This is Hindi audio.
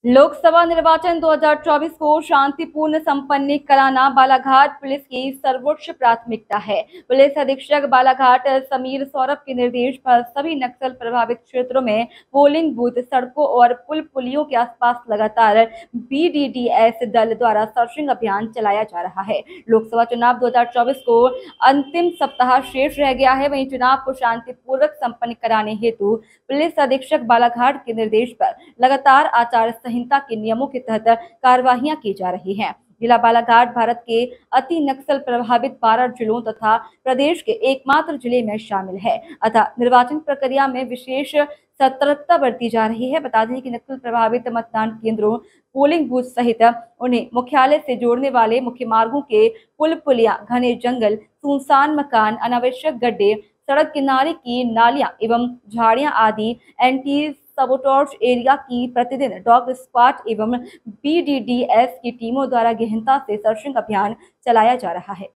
लोकसभा निर्वाचन 2024 को शांतिपूर्ण संपन्न कराना बालाघाट पुलिस की सर्वोच्च प्राथमिकता है। पुलिस अधीक्षक बालाघाट समीर सौरभ के निर्देश पर सभी नक्सल प्रभावित क्षेत्रों में पोलिंग बूथ, सड़कों और पुल पुलियों के आसपास लगातार बीडीडीएस दल द्वारा सर्चिंग अभियान चलाया जा रहा है। लोकसभा चुनाव 2024 को अंतिम सप्ताह शेष रह गया है। वहीं चुनाव को शांतिपूर्वक संपन्न कराने हेतु पुलिस अधीक्षक बालाघाट के निर्देश पर लगातार आचार संहिता के नियमों के तहत कार्रवाइयां की जा रही हैं। जिला बालाघाट भारत के अति नक्सल प्रभावित 12 जिलों तथा प्रदेश के एकमात्र जिले में शामिल है अतः निर्वाचन प्रक्रिया में विशेष सतर्कता बरती जा रही है। बता दें कि नक्सल प्रभावित मतदान केंद्रों, पोलिंग बूथ सहित उन्हें मुख्यालय से जोड़ने वाले मुख्य मार्गों के पुल पुलिया, घने जंगल, सुनसान मकान, अनावश्यक गड्ढे, सड़क किनारे की नालियां एवं झाड़ियां आदि एंटी सबोटॉर्च एरिया की प्रतिदिन डॉग स्क्वाड एवं बीडीडीएस की टीमों द्वारा गहनता से सर्चिंग अभियान चलाया जा रहा है।